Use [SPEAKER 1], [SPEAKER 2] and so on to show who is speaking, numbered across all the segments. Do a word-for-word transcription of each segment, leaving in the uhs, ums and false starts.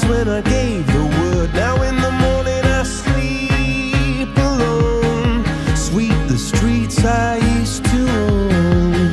[SPEAKER 1] when I gave the word. Now in the morning I sleep alone. Sweep the streets I used to own.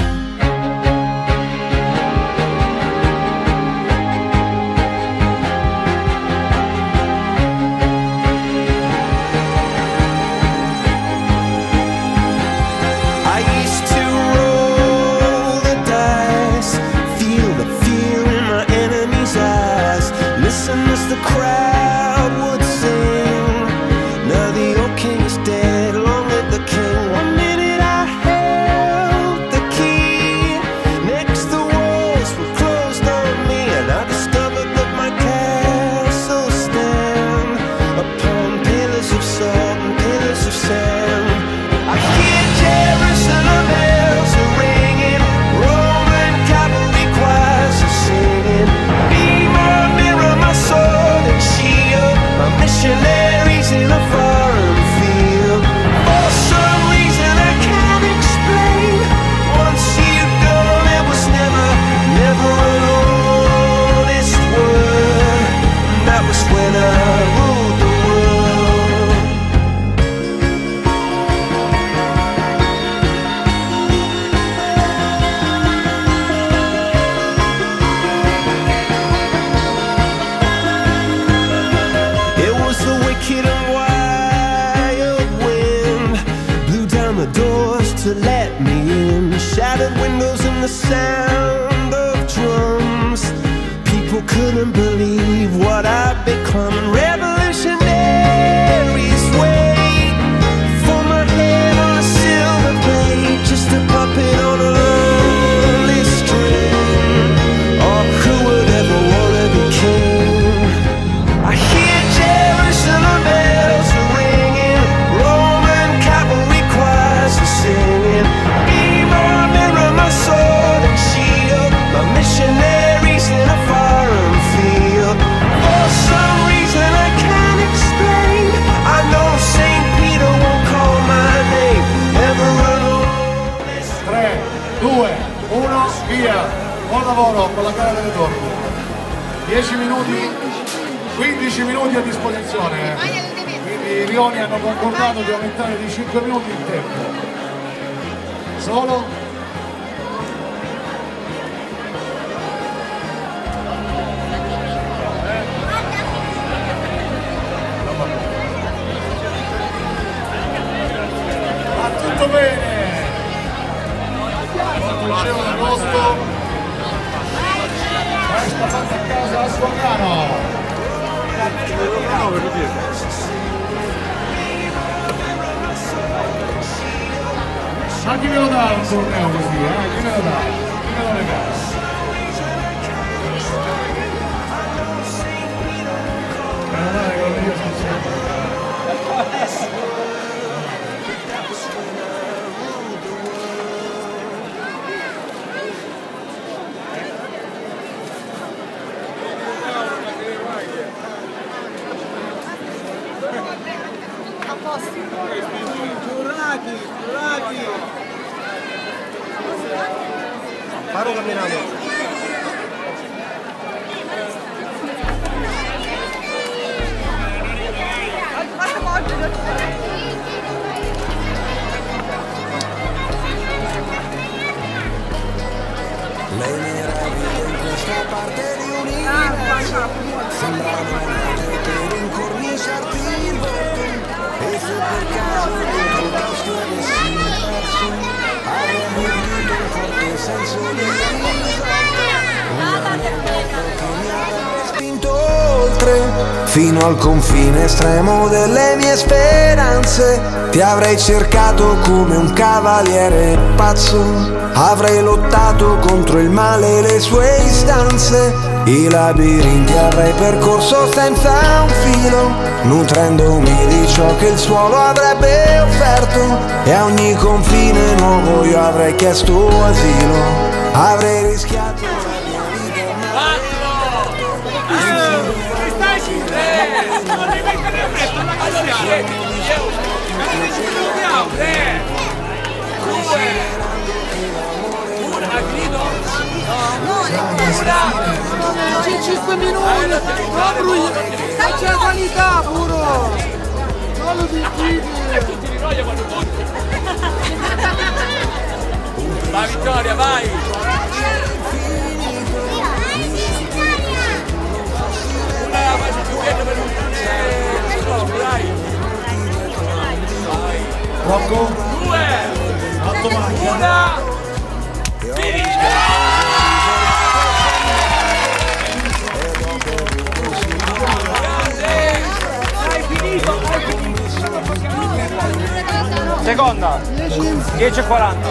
[SPEAKER 1] I used to roll the dice, feel the fear in my enemy's eyes, listen as the crowd would sing. Now the old king is dead, long live the king. One minute I held the key, next the walls were closed on me, and I discovered that my castle stand upon pillars of salt and pillars of sand. I hear Jerusalem bells are ringing, Roman cavalry choirs are singing. Be my mirror, my sword and shield, my missionaries in a foreign field. For some reason I can't explain, once you've gone it was never, never an honest word. And that was when I ruled the world. It was the wicked and wild wind, blew down the doors to let me in, shattered windows and the sound of drums. People couldn't believe what I'd become. Revolutionaries wait for my head on a silver plate, just a puppet on a lonely string. Oh, who would ever wanna be king? I hear Jerusalem bells are ringing, Roman cavalry choirs are singing. Be my mirror, my sword and shield, my missionaries in a foreign field. For some reason I can't explain, I know Saint Peter won't call my name ever alone.
[SPEAKER 2] tre, due, uno, via! Buon lavoro con la gara delle torri. dieci minuti, quindici minuti a disposizione. Quindi i Lioni hanno concordato di aumentare di cinque minuti il tempo. Solo? Va tutto bene! Liceo d'agosto, resta fatta a casa a Squamano. Ma chi me lo dà un torneo così, eh? Chi me lo dà? Chi me lo regala? Me lo dai con io sono sempre.
[SPEAKER 3] Giurati, giurati! Paro camminando.
[SPEAKER 1] Lei mi rapita in questa parte di un'ira, sembrava che rincorniciarti il volto, e se per caso dentro il tasto avessi perso, avrei perdito un forte senso di risolto, un aneddoto che mi avrebbe spinto oltre, fino al confine estremo delle mie speranze. Ti avrei cercato come un cavaliere pazzo, avrei lottato contro il male e le sue istanze, i labirinti avrei percorso senza un filo, nutrendomi di ciò che il suolo avrebbe offerto, e a ogni confine nuovo io avrei chiesto asilo, avrei rischiato la mia vita.
[SPEAKER 4] Non devi mettere in fretta la canzone! Ci proviamo! tre, due, uno, grido! No, una!
[SPEAKER 5] c'è cinque minuti, non brugli, c'è la qualità puro, non lo dici.
[SPEAKER 4] Va Vittoria, vai! Una, vai più dietro per un dai!
[SPEAKER 2] Rocco?
[SPEAKER 4] Due!
[SPEAKER 2] Quanto manca?
[SPEAKER 4] Una! Finisce!
[SPEAKER 6] Seconda, dieci e quaranta.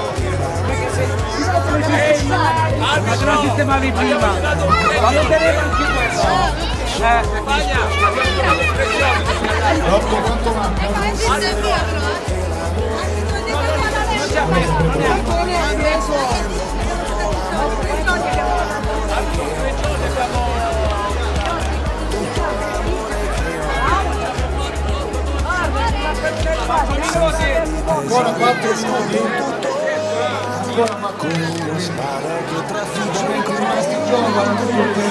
[SPEAKER 6] Ma te lo sistemavi prima. Ma non tenevo anche questo. Eh.
[SPEAKER 2] Rocco, quanto manca? Ancora quattro minuti? Ancora quattro minuti. Sono rimasti in gioco quarantuno